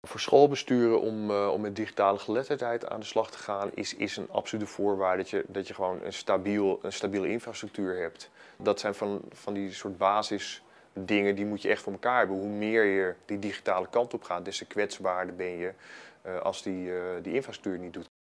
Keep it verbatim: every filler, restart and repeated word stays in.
Voor schoolbesturen om, uh, om met digitale geletterdheid aan de slag te gaan, is, is een absolute voorwaarde dat je, dat je gewoon een, stabiel, een stabiele infrastructuur hebt. Dat zijn van, van die soort basisdingen, die moet je echt voor elkaar hebben. Hoe meer je die digitale kant op gaat, des te kwetsbaarder ben je uh, als die, uh, die infrastructuur niet doet.